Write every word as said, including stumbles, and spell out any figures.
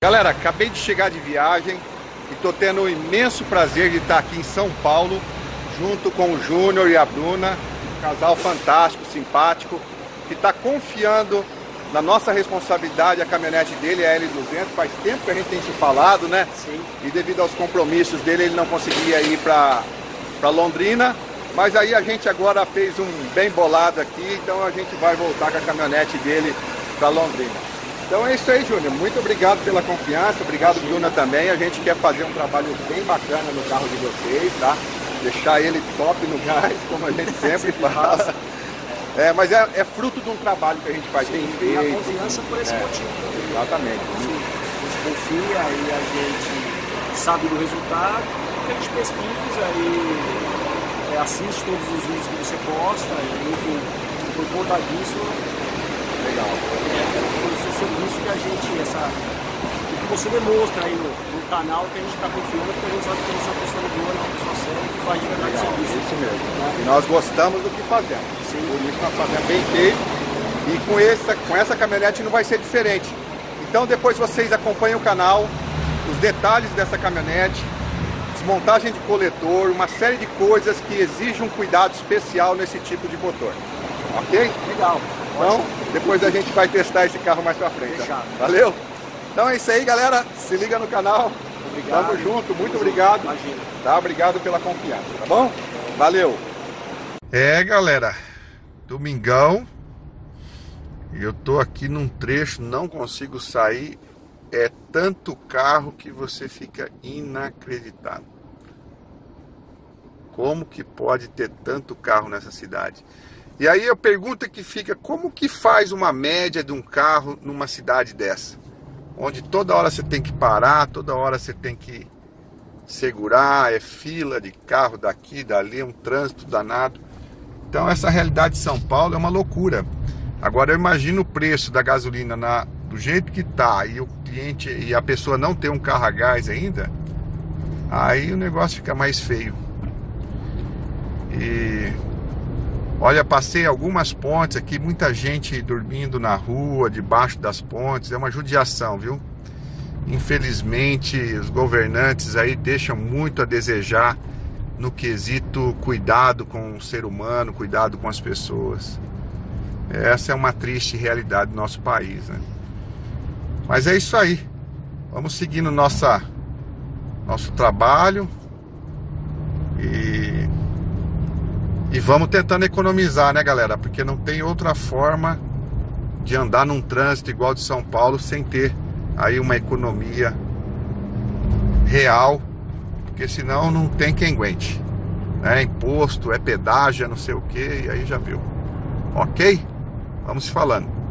Galera, acabei de chegar de viagem e tô tendo o imenso prazer de estar aqui em São Paulo, junto com o Júnior e a Bruna, um casal fantástico, simpático, que está confiando na nossa responsabilidade a caminhonete dele, a L duzentos. Faz tempo que a gente tem se falado, né? Sim. E devido aos compromissos dele, ele não conseguia ir para para Londrina. Mas aí a gente agora fez um bem bolado aqui, então a gente vai voltar com a caminhonete dele para Londrina. Então é isso aí, Júnior. Muito obrigado pela confiança, obrigado, Bruna, também. A gente quer fazer um trabalho bem bacana no carro de vocês, tá? Deixar ele top no gás, como a gente sempre faz. É, mas é, é fruto de um trabalho que a gente faz. Sim, bem feito. feito. A confiança por esse é, motivo. Exatamente. Sim. A gente confia e a gente sabe do resultado, a gente pesquisa e é, assiste todos os vídeos que você posta, e enfim, por conta disso, Legal. é, por esse serviço que a gente, essa, o que você demonstra aí no, no canal, que a gente está confiando, porque a gente sabe que você é uma pessoa boa, uma pessoa séria, que faz de verdade Legal, serviço. isso mesmo. E nós gostamos do que fazemos. Sim. Por isso nós fazemos bem feito. E com essa, com essa caminhonete não vai ser diferente. Então depois vocês acompanhem o canal, os detalhes dessa caminhonete, desmontagem de coletor, uma série de coisas que exigem um cuidado especial nesse tipo de motor. Ok? Legal. Então, Ótimo. depois a gente vai testar esse carro mais pra frente. Tá? Fechado. Valeu? Então é isso aí, galera. Se liga no canal. Obrigado. Tamo junto, muito obrigado. Imagina. Tá? Obrigado pela confiança, tá bom? Valeu! É, galera, domingão, e eu tô aqui num trecho, não consigo sair, é tanto carro que você fica inacreditado. Como que pode ter tanto carro nessa cidade? E aí a pergunta que fica, como que faz uma média de um carro numa cidade dessa? Onde toda hora você tem que parar, toda hora você tem que segurar, é fila de carro daqui, dali, um trânsito danado. Então essa realidade de São Paulo é uma loucura. Agora eu imagino o preço da gasolina na, do jeito que tá, e o cliente e a pessoa não ter um carro a gás ainda, aí o negócio fica mais feio. E olha, passei algumas pontes aqui, muita gente dormindo na rua, debaixo das pontes, é uma judiação, viu? Infelizmente, os governantes aí deixam muito a desejar no quesito cuidado com o ser humano, cuidado com as pessoas. Essa é uma triste realidade do nosso país, né? Mas é isso aí. Vamos seguindo nossa, nosso trabalho e, e vamos tentando economizar, né, galera? Porque não tem outra forma de andar num trânsito igual de São Paulo sem ter aí uma economia real, porque senão não tem quem aguente, é imposto, é pedágio, é não sei o que, e aí já viu. Ok? Vamos falando.